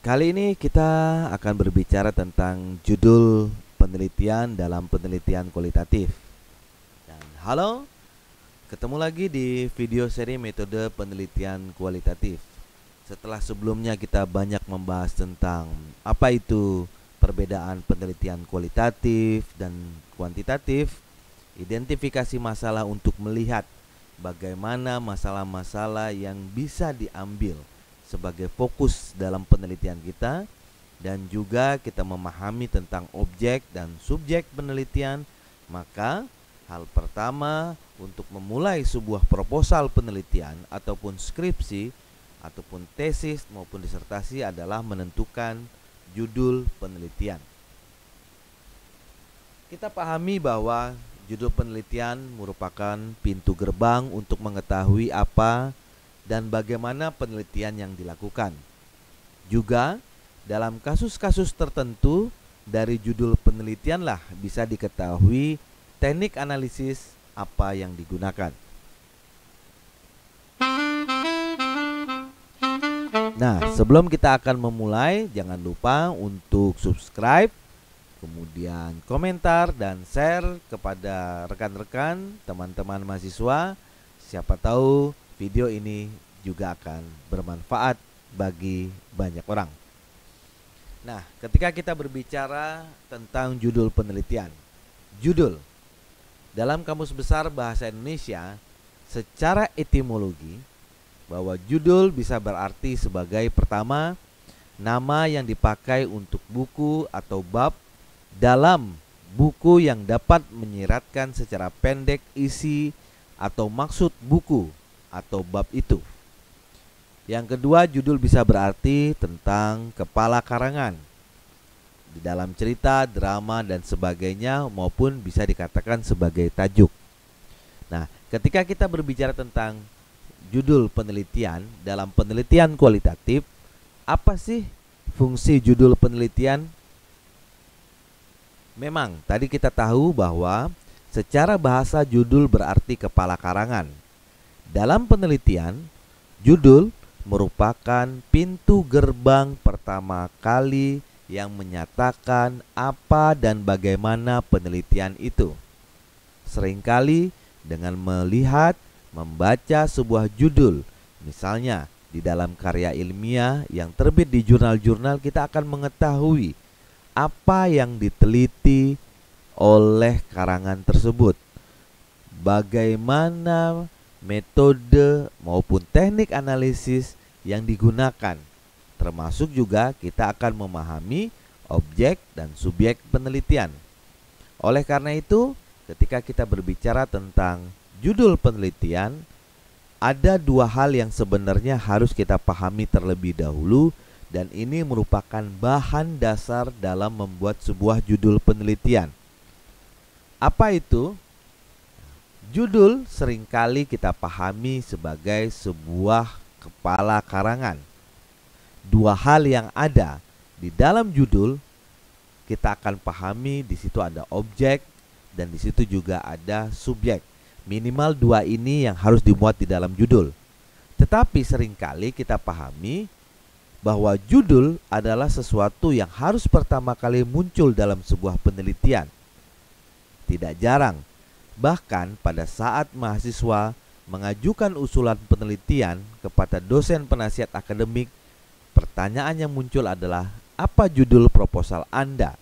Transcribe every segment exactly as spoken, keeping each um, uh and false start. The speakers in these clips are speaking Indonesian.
Kali ini kita akan berbicara tentang judul penelitian dalam penelitian kualitatif. Dan halo, ketemu lagi di video seri metode penelitian kualitatif. Setelah sebelumnya kita banyak membahas tentang apa itu perbedaan penelitian kualitatif dan kuantitatif, identifikasi masalah untuk melihat bagaimana masalah-masalah yang bisa diambil sebagai fokus dalam penelitian kita, dan juga kita memahami tentang objek dan subjek penelitian. Maka hal pertama untuk memulai sebuah proposal penelitian ataupun skripsi ataupun tesis maupun disertasi adalah menentukan judul penelitian. Kita pahami bahwa judul penelitian merupakan pintu gerbang untuk mengetahui apa dan bagaimana penelitian yang dilakukan. Juga dalam kasus-kasus tertentu dari judul penelitianlah bisa diketahui teknik analisis apa yang digunakan. Nah, sebelum kita akan memulai, jangan lupa untuk subscribe, kemudian komentar dan share kepada rekan-rekan, teman-teman mahasiswa. Siapa tahu video ini juga akan bermanfaat bagi banyak orang. Nah, ketika kita berbicara tentang judul penelitian, judul dalam Kamus Besar Bahasa Indonesia secara etimologi, bahwa judul bisa berarti sebagai pertama, nama yang dipakai untuk buku atau bab dalam buku yang dapat menyiratkan secara pendek isi atau maksud buku atau bab itu. Yang kedua, judul bisa berarti tentang kepala karangan di dalam cerita, drama dan sebagainya, maupun bisa dikatakan sebagai tajuk. Nah, ketika kita berbicara tentang judul penelitian dalam penelitian kualitatif, apa sih fungsi judul penelitian? Memang tadi kita tahu bahwa secara bahasa judul berarti kepala karangan. Dalam penelitian, judul merupakan pintu gerbang pertama kali yang menyatakan apa dan bagaimana penelitian itu. Seringkali dengan melihat, membaca sebuah judul, misalnya di dalam karya ilmiah yang terbit di jurnal-jurnal, kita akan mengetahui apa yang diteliti oleh karangan tersebut, bagaimana metode maupun teknik analisis yang digunakan, termasuk juga kita akan memahami objek dan subjek penelitian. Oleh karena itu, ketika kita berbicara tentang judul penelitian, ada dua hal yang sebenarnya harus kita pahami terlebih dahulu, dan ini merupakan bahan dasar dalam membuat sebuah judul penelitian. Apa itu? Judul seringkali kita pahami sebagai sebuah kepala karangan. Dua hal yang ada di dalam judul kita akan pahami, di situ ada objek dan di situ juga ada subjek. Minimal dua ini yang harus dimuat di dalam judul. Tetapi seringkali kita pahami bahwa judul adalah sesuatu yang harus pertama kali muncul dalam sebuah penelitian. Tidak jarang, bahkan pada saat mahasiswa mengajukan usulan penelitian kepada dosen penasihat akademik, pertanyaan yang muncul adalah, apa judul proposal Anda?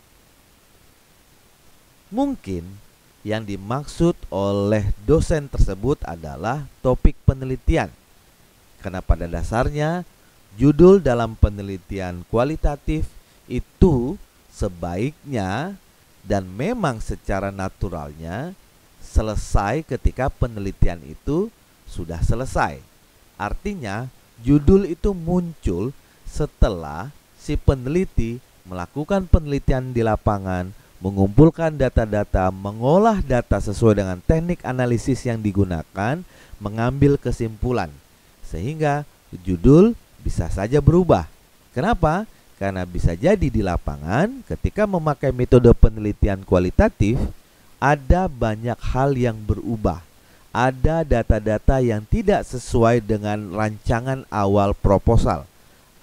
Mungkin yang dimaksud oleh dosen tersebut adalah topik penelitian, karena pada dasarnya judul dalam penelitian kualitatif itu sebaiknya dan memang secara naturalnya selesai ketika penelitian itu sudah selesai. Artinya judul itu muncul setelah si peneliti melakukan penelitian di lapangan, mengumpulkan data-data, mengolah data sesuai dengan teknik analisis yang digunakan, mengambil kesimpulan. Sehingga judul bisa saja berubah. Kenapa? Karena bisa jadi di lapangan ketika memakai metode penelitian kualitatif, ada banyak hal yang berubah. Ada data-data yang tidak sesuai dengan rancangan awal proposal.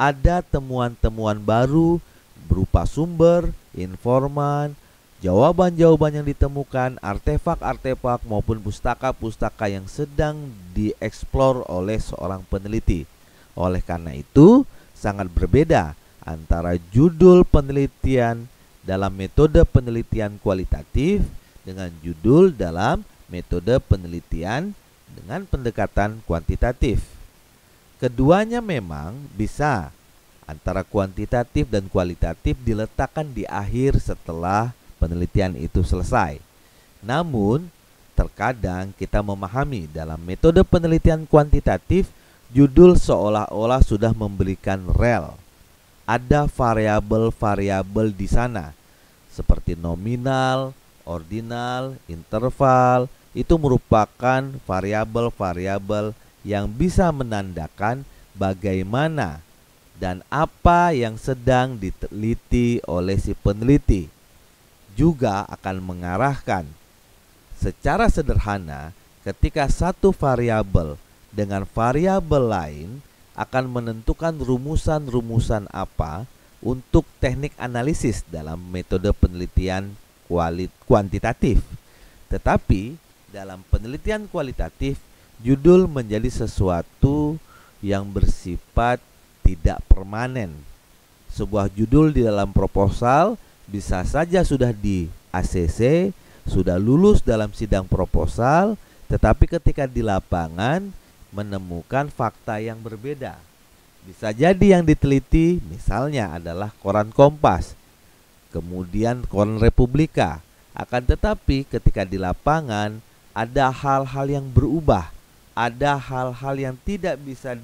ada temuan-temuan baru berupa sumber, informan, jawaban-jawaban yang ditemukan, artefak-artefak maupun pustaka-pustaka yang sedang dieksplor oleh seorang peneliti. Oleh karena itu, sangat berbeda antara judul penelitian dalam metode penelitian kualitatif dengan judul dalam metode penelitian dengan pendekatan kuantitatif. Keduanya memang bisa antara kuantitatif dan kualitatif diletakkan di akhir setelah penelitian itu selesai. Namun, terkadang kita memahami dalam metode penelitian kuantitatif, judul seolah-olah sudah memberikan rel. Ada variabel-variabel di sana, seperti nominal, ordinal, interval. Itu merupakan variabel-variabel yang bisa menandakan bagaimana dan apa yang sedang diteliti oleh si peneliti. Juga akan mengarahkan secara sederhana ketika satu variabel dengan variabel lain akan menentukan rumusan-rumusan apa untuk teknik analisis dalam metode penelitian kuantitatif. Tetapi dalam penelitian kualitatif, judul menjadi sesuatu yang bersifat tidak permanen. Sebuah judul di dalam proposal bisa saja sudah di A C C, sudah lulus dalam sidang proposal, tetapi ketika di lapangan menemukan fakta yang berbeda. Bisa jadi yang diteliti misalnya adalah koran Kompas, kemudian koran Republika. Akan tetapi ketika di lapangan ada hal-hal yang berubah, ada hal-hal yang tidak bisa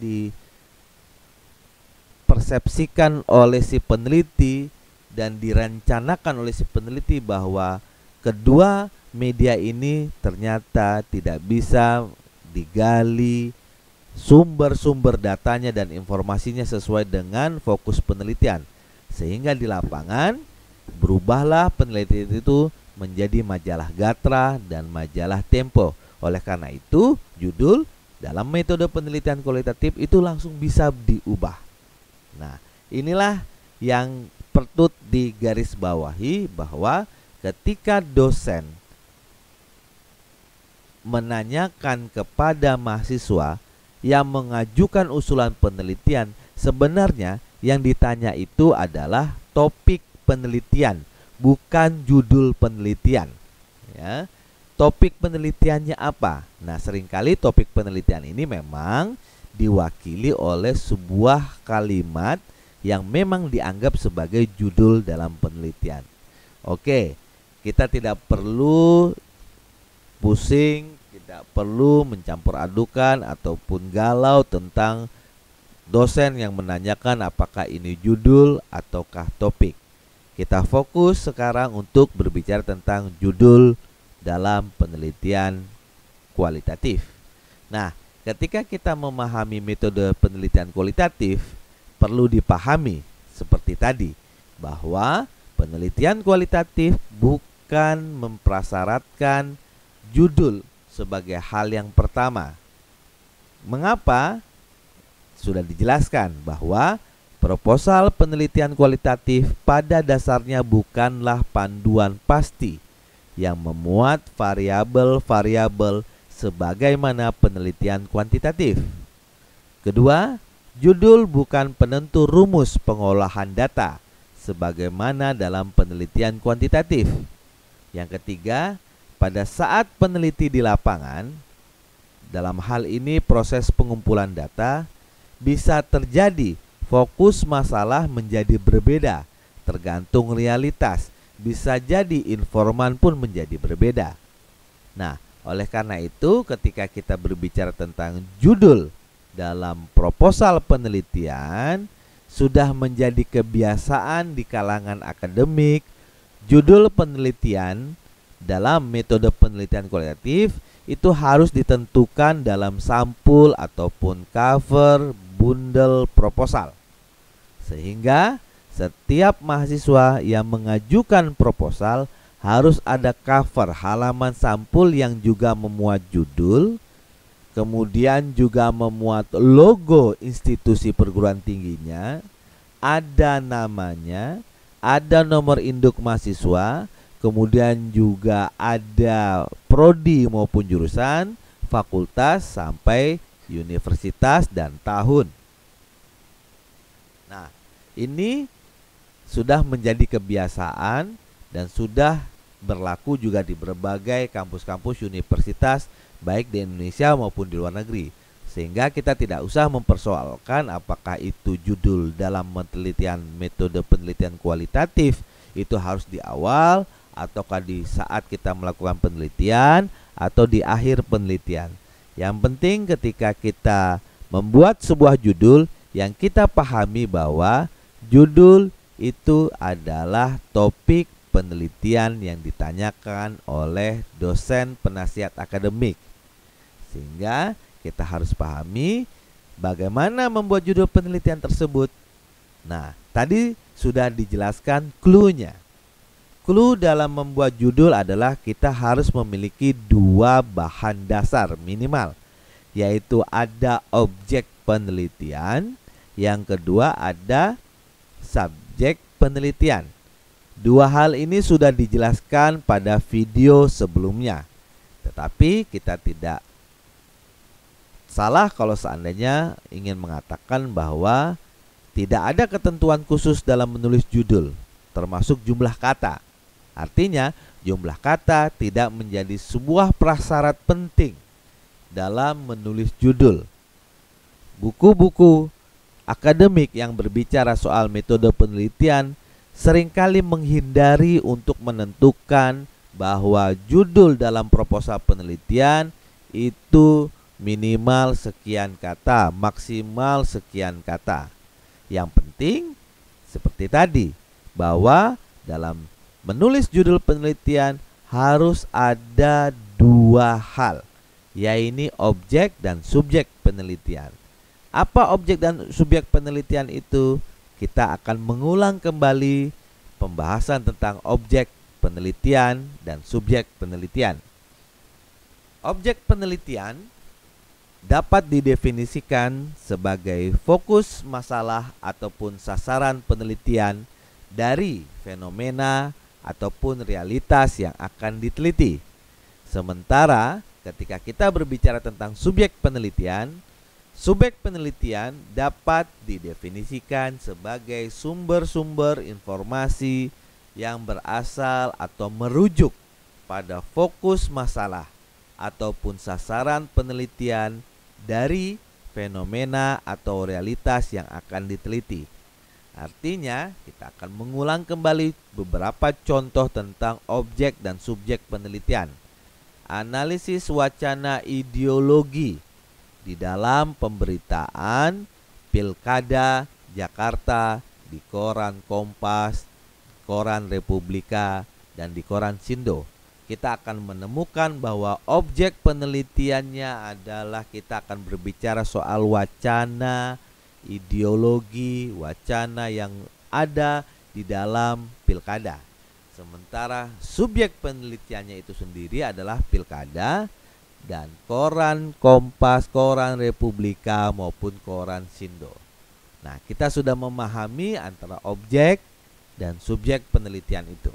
dipersepsikan oleh si peneliti dan direncanakan oleh si peneliti bahwa kedua media ini ternyata tidak bisa digali sumber-sumber datanya dan informasinya sesuai dengan fokus penelitian, sehingga di lapangan berubahlah penelitian itu menjadi majalah Gatra dan majalah Tempo. Oleh karena itu, judul dalam metode penelitian kualitatif itu langsung bisa diubah. Nah, inilah yang perlu digarisbawahi, bahwa ketika dosen menanyakan kepada mahasiswa yang mengajukan usulan penelitian, sebenarnya yang ditanya itu adalah topik penelitian, bukan judul penelitian. Ya, topik penelitiannya apa? Nah, seringkali topik penelitian ini memang diwakili oleh sebuah kalimat yang memang dianggap sebagai judul dalam penelitian. Oke, kita tidak perlu pusing, tidak perlu mencampur adukan ataupun galau tentang dosen yang menanyakan apakah ini judul ataukah topik. Kita fokus sekarang untuk berbicara tentang judul dalam penelitian kualitatif. Nah, ketika kita memahami metode penelitian kualitatif, perlu dipahami seperti tadi, bahwa penelitian kualitatif bukan memprasyaratkan judul sebagai hal yang pertama. Mengapa? Sudah dijelaskan bahwa proposal penelitian kualitatif pada dasarnya bukanlah panduan pasti yang memuat variabel-variabel sebagaimana penelitian kuantitatif. Kedua, judul bukan penentu rumus pengolahan data sebagaimana dalam penelitian kuantitatif. Yang ketiga, pada saat peneliti di lapangan, dalam hal ini proses pengumpulan data, bisa terjadi fokus masalah menjadi berbeda tergantung realitas. Bisa jadi informan pun menjadi berbeda. Nah, oleh karena itu ketika kita berbicara tentang judul dalam proposal penelitian, sudah menjadi kebiasaan di kalangan akademik, judul penelitian dalam metode penelitian kualitatif itu harus ditentukan dalam sampul ataupun cover bundel proposal. Sehingga setiap mahasiswa yang mengajukan proposal harus ada cover halaman sampul yang juga memuat judul, kemudian juga memuat logo institusi perguruan tingginya, ada namanya, ada nomor induk mahasiswa, kemudian juga ada prodi maupun jurusan, fakultas sampai universitas dan tahun. Nah, ini sudah menjadi kebiasaan dan sudah berlaku juga di berbagai kampus-kampus universitas baik di Indonesia maupun di luar negeri. Sehingga kita tidak usah mempersoalkan apakah itu judul dalam penelitian metode penelitian kualitatif itu harus di awal ataukah di saat kita melakukan penelitian atau di akhir penelitian. Yang penting ketika kita membuat sebuah judul, yang kita pahami bahwa judul itu adalah topik penelitian yang ditanyakan oleh dosen penasihat akademik. Sehingga kita harus pahami bagaimana membuat judul penelitian tersebut. Nah, tadi sudah dijelaskan clue-nya. Clue dalam membuat judul adalah kita harus memiliki dua bahan dasar minimal, yaitu ada objek penelitian, yang kedua ada subjek penelitian. Dua hal ini sudah dijelaskan pada video sebelumnya, tetapi kita tidak salah kalau seandainya ingin mengatakan bahwa tidak ada ketentuan khusus dalam menulis judul, termasuk jumlah kata. Artinya, jumlah kata tidak menjadi sebuah prasyarat penting dalam menulis judul. Buku-buku akademik yang berbicara soal metode penelitian seringkali menghindari untuk menentukan bahwa judul dalam proposal penelitian itu minimal sekian kata, maksimal sekian kata. Yang penting seperti tadi, bahwa dalam menulis judul penelitian harus ada dua hal, yaitu objek dan subjek penelitian. Apa objek dan subjek penelitian itu? Kita akan mengulang kembali pembahasan tentang objek penelitian dan subjek penelitian. Objek penelitian dapat didefinisikan sebagai fokus masalah ataupun sasaran penelitian dari fenomena ataupun realitas yang akan diteliti. Sementara ketika kita berbicara tentang subjek penelitian, subjek penelitian dapat didefinisikan sebagai sumber-sumber informasi yang berasal atau merujuk pada fokus masalah ataupun sasaran penelitian dari fenomena atau realitas yang akan diteliti. Artinya, kita akan mengulang kembali beberapa contoh tentang objek dan subjek penelitian. Analisis wacana ideologi di dalam pemberitaan Pilkada Jakarta di koran Kompas, koran Republika, dan di koran Sindo. Kita akan menemukan bahwa objek penelitiannya adalah kita akan berbicara soal wacana ideologi, wacana yang ada di dalam pilkada. Sementara subjek penelitiannya itu sendiri adalah pilkada dan koran Kompas, koran Republika maupun koran Sindo. Nah, kita sudah memahami antara objek dan subjek penelitian itu.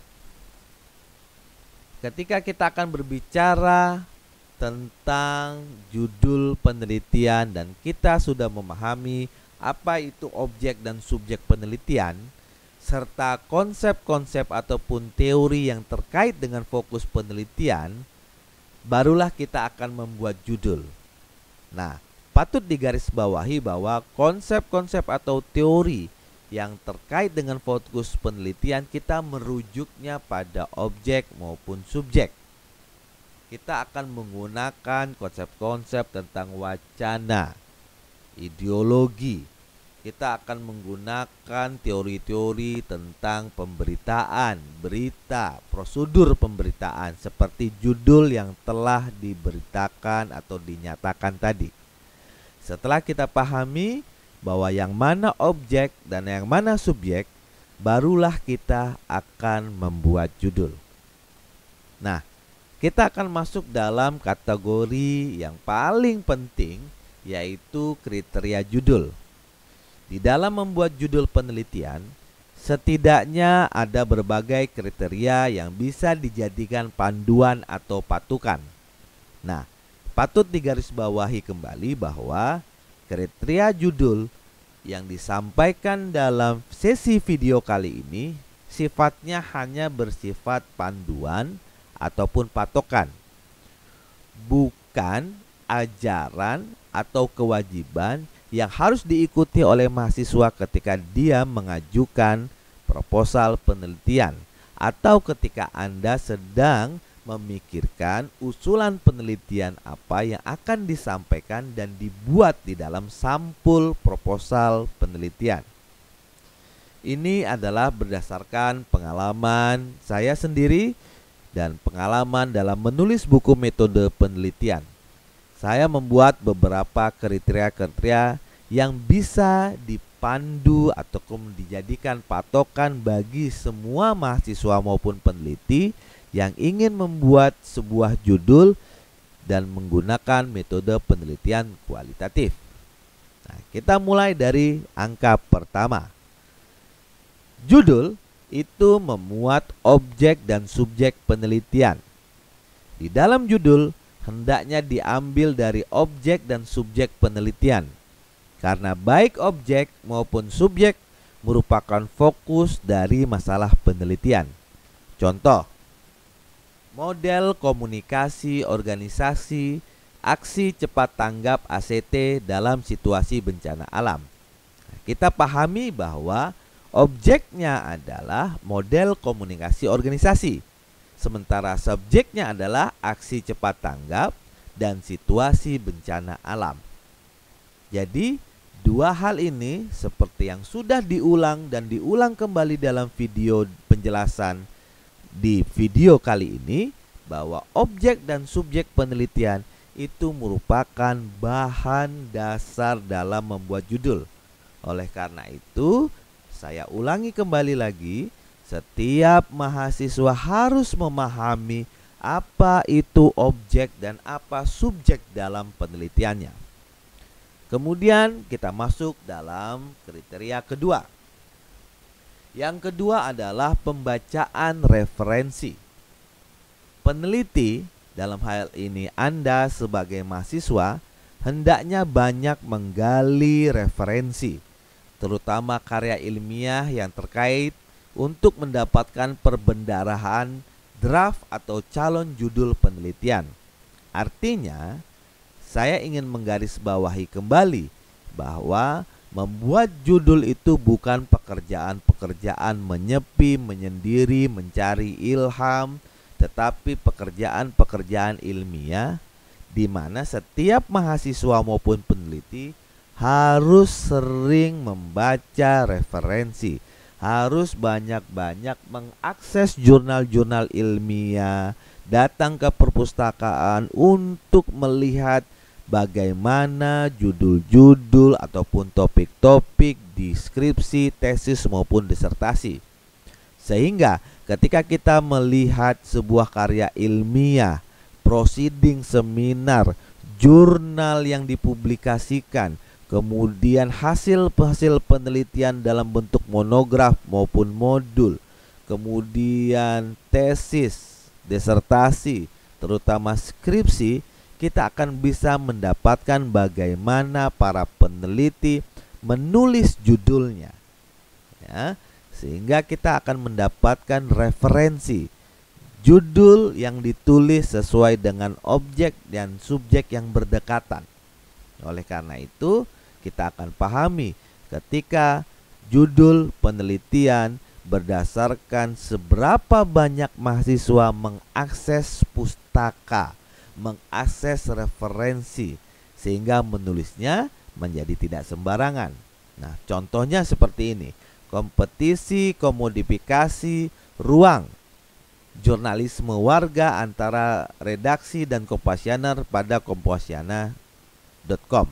Ketika kita akan berbicara tentang judul penelitian dan kita sudah memahami apa itu objek dan subjek penelitian serta konsep-konsep ataupun teori yang terkait dengan fokus penelitian, barulah kita akan membuat judul. Nah, patut digarisbawahi bahwa konsep-konsep atau teori yang terkait dengan fokus penelitian kita merujuknya pada objek maupun subjek. Kita akan menggunakan konsep-konsep tentang wacana, ideologi. Kita akan menggunakan teori-teori tentang pemberitaan, berita, prosedur pemberitaan seperti judul yang telah diberitakan atau dinyatakan tadi. Setelah kita pahami bahwa yang mana objek dan yang mana subjek, barulah kita akan membuat judul. Nah, kita akan masuk dalam kategori yang paling penting, yaitu kriteria judul. Di dalam membuat judul penelitian, setidaknya ada berbagai kriteria yang bisa dijadikan panduan atau patokan. Nah, patut digarisbawahi kembali bahwa kriteria judul yang disampaikan dalam sesi video kali ini sifatnya hanya bersifat panduan ataupun patokan, bukan ajaran atau kewajiban yang harus diikuti oleh mahasiswa ketika dia mengajukan proposal penelitian atau ketika Anda sedang memikirkan usulan penelitian apa yang akan disampaikan dan dibuat di dalam sampul proposal penelitian. Ini adalah berdasarkan pengalaman saya sendiri dan pengalaman dalam menulis buku metode penelitian. Saya membuat beberapa kriteria-kriteria yang bisa dipandu ataupun dijadikan patokan bagi semua mahasiswa maupun peneliti yang ingin membuat sebuah judul dan menggunakan metode penelitian kualitatif. Nah, kita mulai dari angka pertama. Judul itu memuat objek dan subjek penelitian. Di dalam judul hendaknya diambil dari objek dan subjek penelitian, karena baik objek maupun subjek merupakan fokus dari masalah penelitian. Contoh, model komunikasi organisasi aksi cepat tanggap A C T dalam situasi bencana alam. Kita pahami bahwa objeknya adalah model komunikasi organisasi, sementara subjeknya adalah aksi cepat tanggap dan situasi bencana alam. Jadi, dua hal ini seperti yang sudah diulang dan diulang kembali dalam video penjelasan di video kali ini, bahwa objek dan subjek penelitian itu merupakan bahan dasar dalam membuat judul. Oleh karena itu, saya ulangi kembali lagi, setiap mahasiswa harus memahami apa itu objek dan apa subjek dalam penelitiannya. Kemudian kita masuk dalam kriteria kedua. Yang kedua adalah pembacaan referensi. Peneliti, dalam hal ini Anda sebagai mahasiswa, hendaknya banyak menggali referensi, terutama karya ilmiah yang terkait untuk mendapatkan perbendarahan draft atau calon judul penelitian. Artinya, saya ingin menggarisbawahi kembali bahwa membuat judul itu bukan pekerjaan-pekerjaan menyepi, menyendiri, mencari ilham, tetapi pekerjaan-pekerjaan ilmiah di mana setiap mahasiswa maupun peneliti harus sering membaca referensi, harus banyak-banyak mengakses jurnal-jurnal ilmiah, datang ke perpustakaan untuk melihat bagaimana judul-judul ataupun topik-topik di skripsi, tesis maupun disertasi. Sehingga ketika kita melihat sebuah karya ilmiah, proceeding seminar, jurnal yang dipublikasikan, kemudian hasil-hasil penelitian dalam bentuk monograf maupun modul, kemudian tesis, disertasi, terutama skripsi, kita akan bisa mendapatkan bagaimana para peneliti menulis judulnya, ya, sehingga kita akan mendapatkan referensi judul yang ditulis sesuai dengan objek dan subjek yang berdekatan. Oleh karena itu, kita akan pahami ketika judul penelitian berdasarkan seberapa banyak mahasiswa mengakses pustaka, mengakses referensi, sehingga menulisnya menjadi tidak sembarangan. Nah, contohnya seperti ini. Kompetisi komodifikasi ruang jurnalisme warga antara redaksi dan Kompasianer pada kompasiana dot com.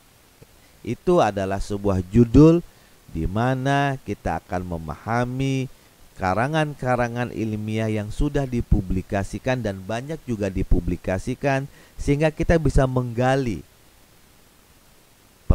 Itu adalah sebuah judul di mana kita akan memahami karangan-karangan ilmiah yang sudah dipublikasikan dan banyak juga dipublikasikan, sehingga kita bisa menggali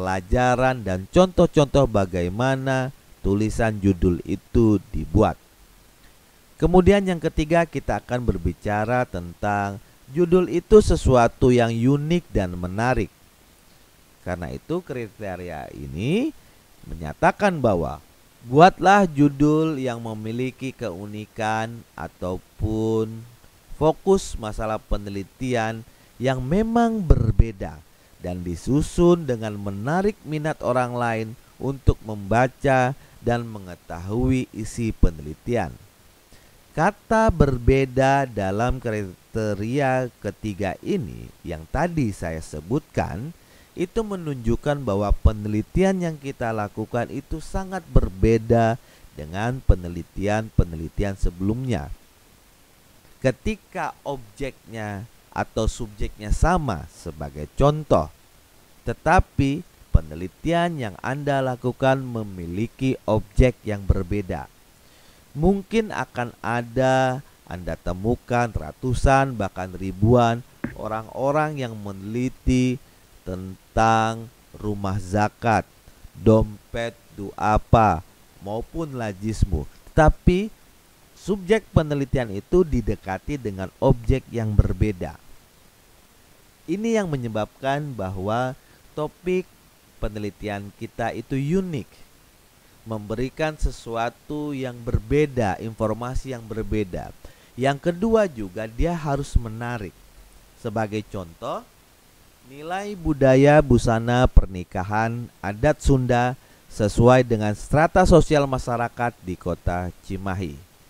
pelajaran dan contoh-contoh bagaimana tulisan judul itu dibuat. Kemudian yang ketiga, kita akan berbicara tentang judul itu sesuatu yang unik dan menarik. Karena itu kriteria ini menyatakan bahwa buatlah judul yang memiliki keunikan ataupun fokus masalah penelitian yang memang berbeda dan disusun dengan menarik minat orang lain untuk membaca dan mengetahui isi penelitian. Kata berbeda dalam kriteria ketiga ini yang tadi saya sebutkan itu menunjukkan bahwa penelitian yang kita lakukan itu sangat berbeda dengan penelitian-penelitian sebelumnya. Ketika objeknya atau subjeknya sama sebagai contoh, tetapi penelitian yang Anda lakukan memiliki objek yang berbeda. Mungkin akan ada Anda temukan ratusan bahkan ribuan orang-orang yang meneliti tentang rumah zakat, dompet du'afa maupun lajismu. Tetapi subjek penelitian itu didekati dengan objek yang berbeda. Ini yang menyebabkan bahwa topik penelitian kita itu unik, memberikan sesuatu yang berbeda, informasi yang berbeda. Yang kedua juga dia harus menarik. Sebagai contoh, nilai budaya busana pernikahan adat Sunda sesuai dengan strata sosial masyarakat di kota Cimahi.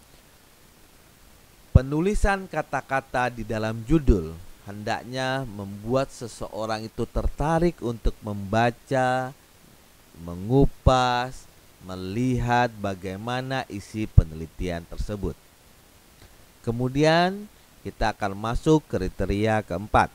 Penulisan kata-kata di dalam judul hendaknya membuat seseorang itu tertarik untuk membaca, mengupas, melihat bagaimana isi penelitian tersebut. Kemudian kita akan masuk kriteria keempat.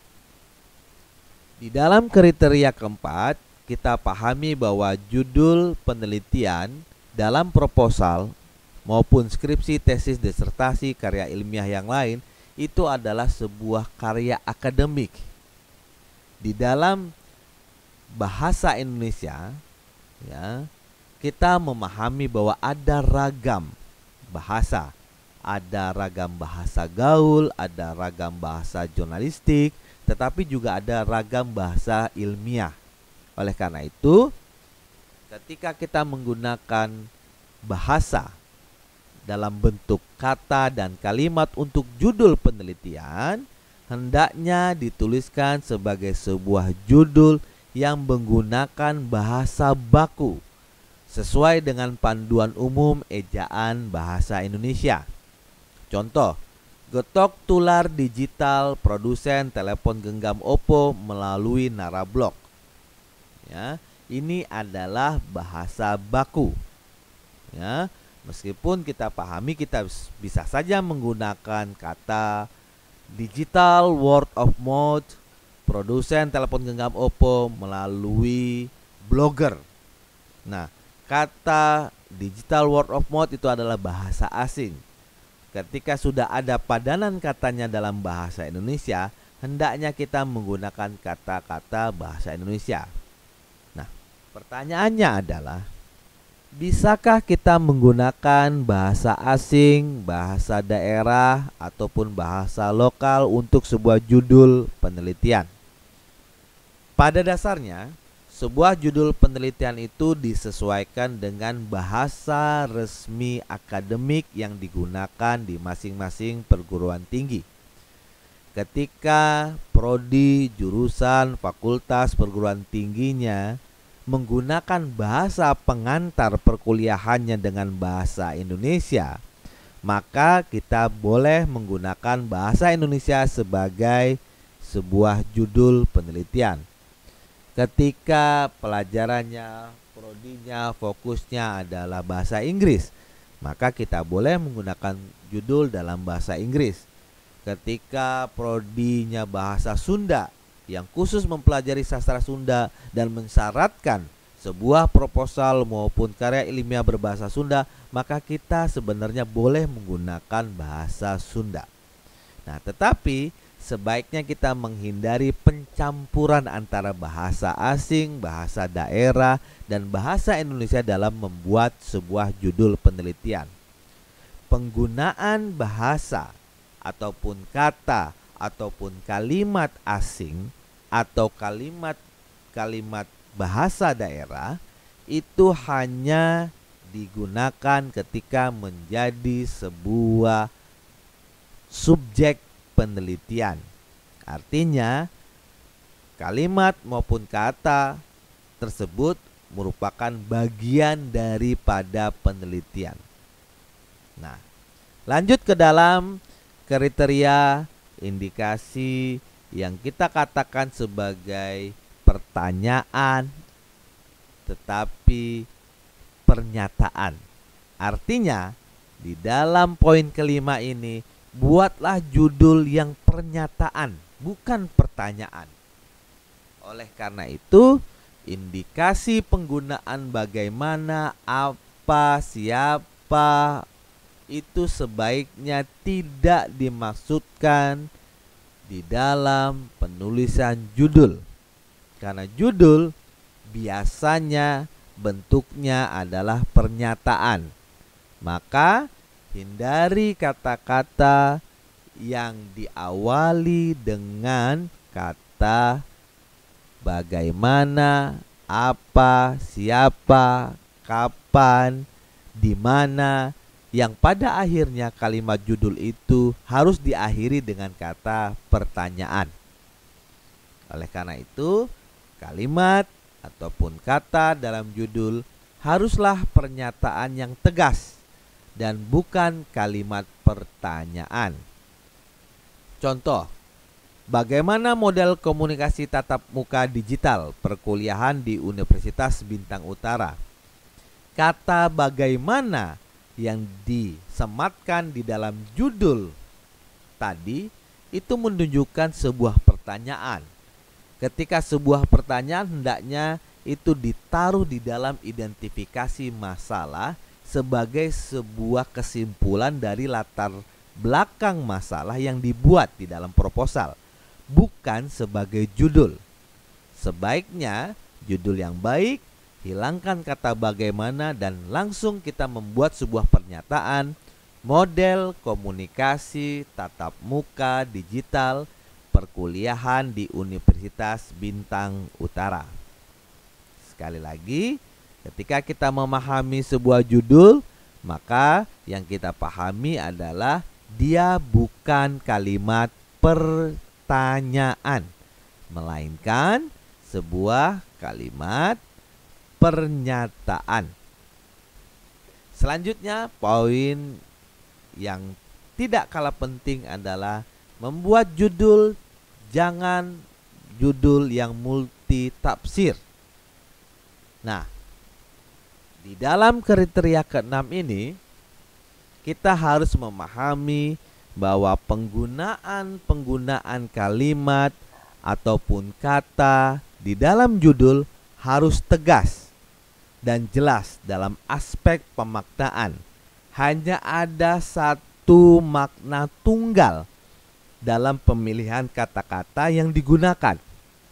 Di dalam kriteria keempat, kita pahami bahwa judul penelitian dalam proposal maupun skripsi, tesis, disertasi, karya ilmiah yang lain itu adalah sebuah karya akademik. Di dalam bahasa Indonesia, ya, kita memahami bahwa ada ragam bahasa. Ada ragam bahasa gaul, ada ragam bahasa jurnalistik, tetapi juga ada ragam bahasa ilmiah. Oleh karena itu, ketika kita menggunakan bahasa dalam bentuk kata dan kalimat untuk judul penelitian, hendaknya dituliskan sebagai sebuah judul yang menggunakan bahasa baku sesuai dengan panduan umum ejaan bahasa Indonesia. Contoh, getok tular digital produsen telepon genggam Oppo melalui Narablog. Ya, ini adalah bahasa baku. Ya, meskipun kita pahami kita bisa saja menggunakan kata digital word of mouth produsen telepon genggam Oppo melalui blogger. Nah, kata digital word of mouth itu adalah bahasa asing. Ketika sudah ada padanan katanya dalam bahasa Indonesia, hendaknya kita menggunakan kata-kata bahasa Indonesia. Nah, pertanyaannya adalah, bisakah kita menggunakan bahasa asing, bahasa daerah, ataupun bahasa lokal untuk sebuah judul penelitian? Pada dasarnya, sebuah judul penelitian itu disesuaikan dengan bahasa resmi akademik yang digunakan di masing-masing perguruan tinggi. Ketika prodi, jurusan, fakultas perguruan tingginya menggunakan bahasa pengantar perkuliahannya dengan bahasa Indonesia, maka kita boleh menggunakan bahasa Indonesia sebagai sebuah judul penelitian. Ketika pelajarannya, prodinya, fokusnya adalah bahasa Inggris, maka kita boleh menggunakan judul dalam bahasa Inggris. Ketika prodinya bahasa Sunda yang khusus mempelajari sastra Sunda dan mensyaratkan sebuah proposal maupun karya ilmiah berbahasa Sunda, maka kita sebenarnya boleh menggunakan bahasa Sunda. Nah, tetapi sebaiknya kita menghindari pencampuran antara bahasa asing, bahasa daerah, dan bahasa Indonesia dalam membuat sebuah judul penelitian. Penggunaan bahasa ataupun kata ataupun kalimat asing atau kalimat-kalimat bahasa daerah itu hanya digunakan ketika menjadi sebuah subjek penelitian. Artinya, kalimat maupun kata tersebut merupakan bagian daripada penelitian. Nah, lanjut ke dalam kriteria indikasi yang kita katakan sebagai pertanyaan tetapi pernyataan. Artinya, di dalam poin kelima ini, buatlah judul yang pernyataan, bukan pertanyaan. Oleh karena itu, indikasi penggunaan bagaimana, apa, siapa, itu sebaiknya tidak dimaksudkan di dalam penulisan judul. Karena judul biasanya bentuknya adalah pernyataan. Maka hindari kata-kata yang diawali dengan kata bagaimana, apa, siapa, kapan, di mana, yang pada akhirnya kalimat judul itu harus diakhiri dengan kata pertanyaan. Oleh karena itu, kalimat ataupun kata dalam judul haruslah pernyataan yang tegas dan bukan kalimat pertanyaan. Contoh, bagaimana model komunikasi tatap muka digital perkuliahan di Universitas Bintang Utara? Kata bagaimana yang disematkan di dalam judul tadi itu menunjukkan sebuah pertanyaan. Ketika sebuah pertanyaan hendaknya itu ditaruh di dalam identifikasi masalah sebagai sebuah kesimpulan dari latar belakang masalah yang dibuat di dalam proposal, bukan sebagai judul. Sebaiknya judul yang baik, hilangkan kata bagaimana dan langsung kita membuat sebuah pernyataan model komunikasi tatap muka digital perkuliahan di Universitas Bintang Utara. Sekali lagi, ketika kita memahami sebuah judul, maka yang kita pahami adalah dia bukan kalimat pertanyaan, melainkan sebuah kalimat pernyataan. Selanjutnya, poin yang tidak kalah penting adalah membuat judul jangan judul yang multi tafsir. Nah, di dalam kriteria keenam ini kita harus memahami bahwa penggunaan-penggunaan kalimat ataupun kata di dalam judul harus tegas dan jelas dalam aspek pemaknaan. Hanya ada satu makna tunggal dalam pemilihan kata-kata yang digunakan.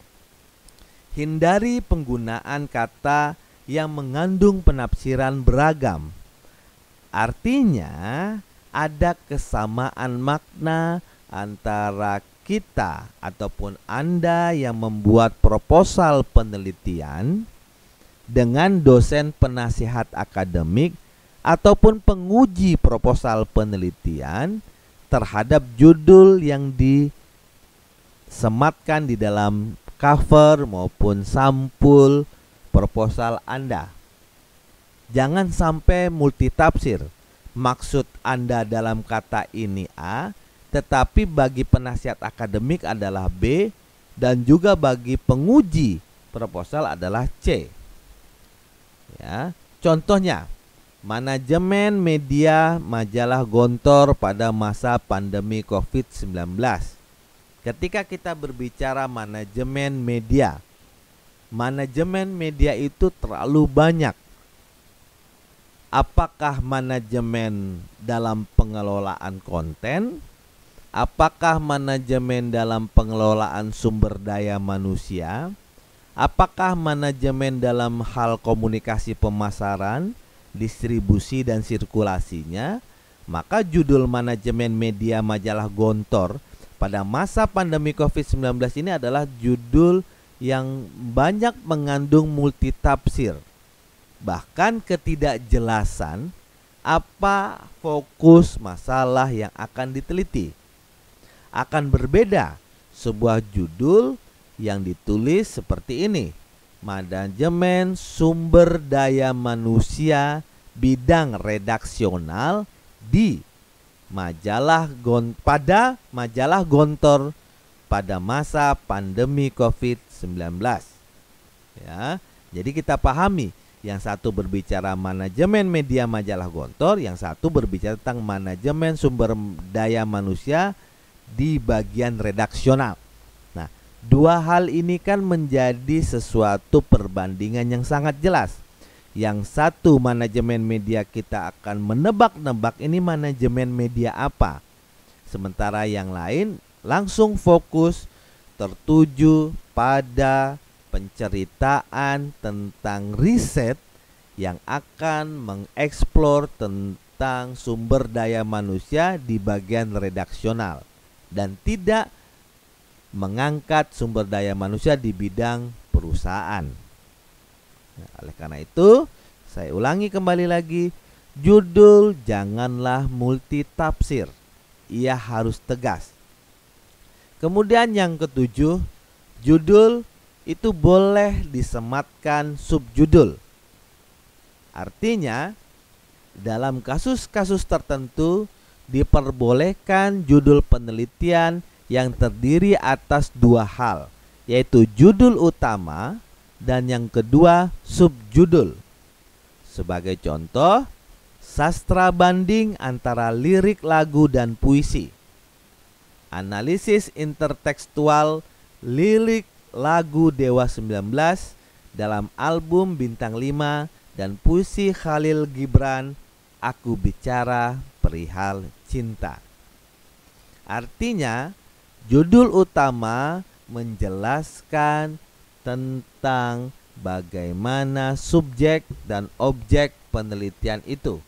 Hindari penggunaan kata yang mengandung penafsiran beragam. Artinya, ada kesamaan makna antara kita ataupun Anda yang membuat proposal penelitian dengan dosen penasihat akademik ataupun penguji proposal penelitian terhadap judul yang disematkan di dalam cover maupun sampul proposal Anda. Jangan sampai multitafsir. Maksud Anda dalam kata ini A, tetapi bagi penasihat akademik adalah B, dan juga bagi penguji proposal adalah C. Ya, contohnya, manajemen media majalah Gontor pada masa pandemi covid sembilan belas. Ketika kita berbicara manajemen media, manajemen media itu terlalu banyak. Apakah manajemen dalam pengelolaan konten Apakah manajemen dalam pengelolaan sumber daya manusia? Apakah manajemen dalam hal komunikasi pemasaran, distribusi dan sirkulasinya? Maka judul manajemen media majalah Gontor pada masa pandemi covid sembilan belas ini adalah judul yang banyak mengandung multitafsir. Bahkan ketidakjelasan apa fokus masalah yang akan diteliti. Akan berbeda sebuah judul yang ditulis seperti ini: manajemen sumber daya manusia bidang redaksional di majalah Gon pada majalah Gontor pada masa pandemi covid sembilan belas. Ya, jadi kita pahami, yang satu berbicara manajemen media majalah Gontor, yang satu berbicara tentang manajemen sumber daya manusia di bagian redaksional. Nah, dua hal ini kan menjadi sesuatu perbandingan yang sangat jelas. Yang satu manajemen media kita akan menebak-nebak ini manajemen media apa. Sementara yang lain langsung fokus tertuju pada penceritaan tentang riset yang akan mengeksplor tentang sumber daya manusia di bagian redaksional dan tidak mengangkat sumber daya manusia di bidang perusahaan. Nah, oleh karena itu, saya ulangi kembali lagi, judul janganlah multitafsir, ia harus tegas. Kemudian yang ketujuh, judul itu boleh disematkan subjudul. Artinya, dalam kasus-kasus tertentu diperbolehkan judul penelitian yang terdiri atas dua hal, yaitu judul utama dan yang kedua subjudul. Sebagai contoh, sastra banding antara lirik lagu dan puisi, analisis intertekstual lirik lagu Dewa sembilan belas dalam album Bintang lima, dan puisi Khalil Gibran Aku Bicara Perihal Cinta. Artinya, judul utama menjelaskan tentang bagaimana subjek dan objek penelitian itu.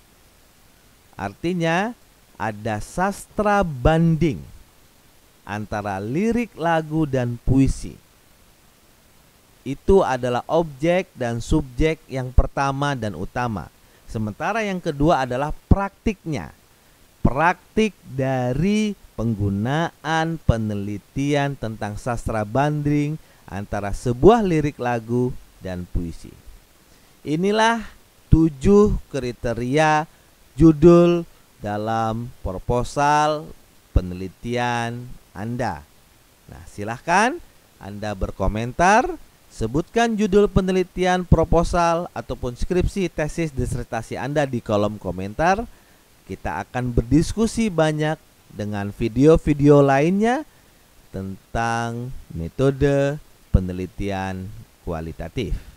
Artinya, ada sastra banding antara lirik lagu dan puisi. Itu adalah objek dan subjek yang pertama dan utama. Sementara yang kedua adalah praktiknya. Praktik dari penggunaan penelitian tentang sastra banding antara sebuah lirik lagu dan puisi. Inilah tujuh kriteria judul dalam proposal penelitian Anda. Nah, silahkan Anda berkomentar, sebutkan judul penelitian, proposal, ataupun skripsi, tesis, disertasi Anda di kolom komentar. Kita akan berdiskusi banyak dengan video-video lainnya tentang metode penelitian kualitatif.